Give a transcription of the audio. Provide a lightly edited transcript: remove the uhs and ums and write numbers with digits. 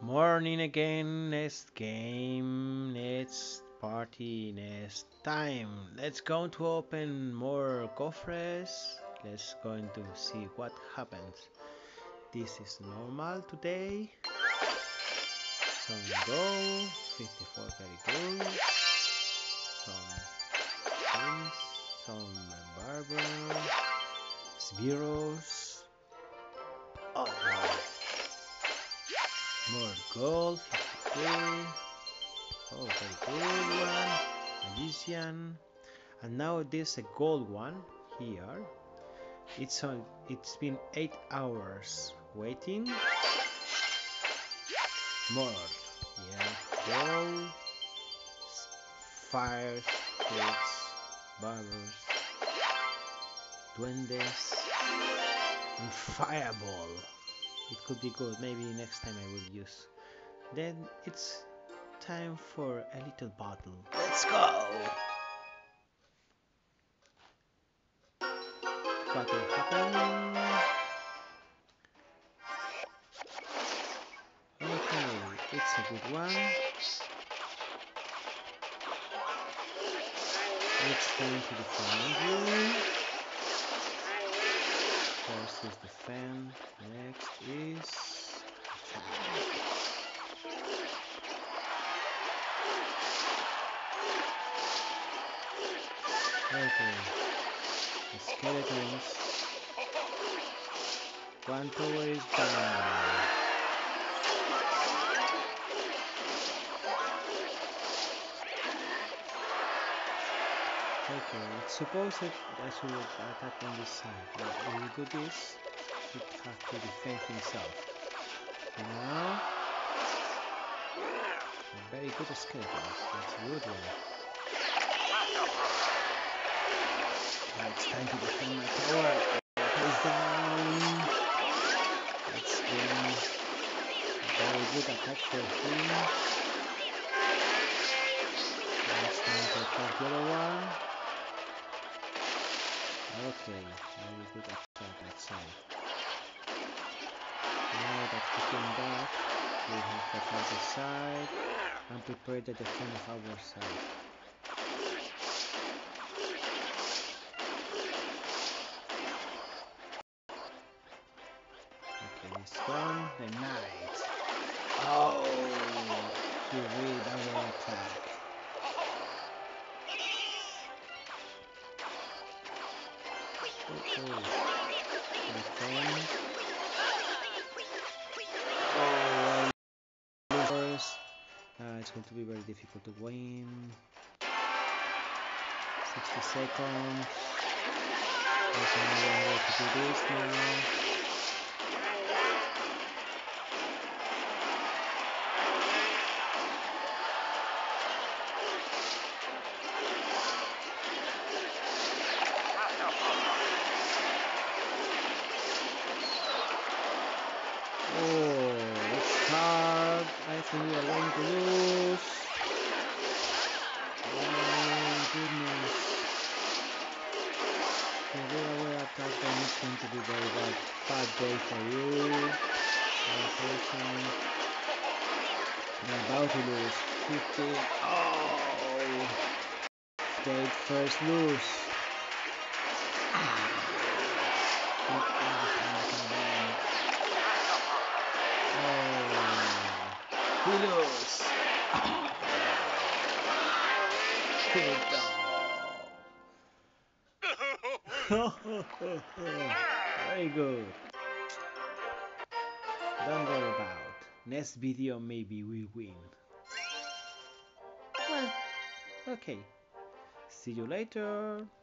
Morning again, next game, next party, next time. Let's go to open more cofres. Let's going to see what happens. This is normal today. Some gold, 54, very good. Some things, some barber, sbirros. Oh no. More gold, 53. Oh, very good one. Magician. And now there's a gold one here. It's been 8 hours waiting. More. Yeah. Gold. Fires. Pigs. Barbers. Duendes. And fireball. It could be good. Maybe next time I will use. Then it's time for a little battle. Let's go! What will happen? Okay, it's a good one. It's time to defend you. First is defend. Next is attack. Okay. The skeletons. One tower is down. Okay, it's supposed that I should attack on this side. But when you do this, he has to defend himself. Now, a very good skeletons. That's a good one. Now it's time to defend my tower. It's down. It's been a very good attack for him. Now it's time to attack the other one. Okay, very good attack that side. Now that he came back, we have to attack this side and prepare the defense of our side. Okay, he's gone. The knight. Oh, he read our attack. Oh, defend. Oh, first. It's going to be very difficult to win. 60 seconds. There's only one way to do this now. Oh, it's hard. I think we are going to lose. Oh, goodness. The way attack then is going to be very bad day for you. Unfortunately, they're about to lose. 50. Oh, they first lose. He lose. Very good. Don't worry about. Next video maybe we win. Well, okay. See you later.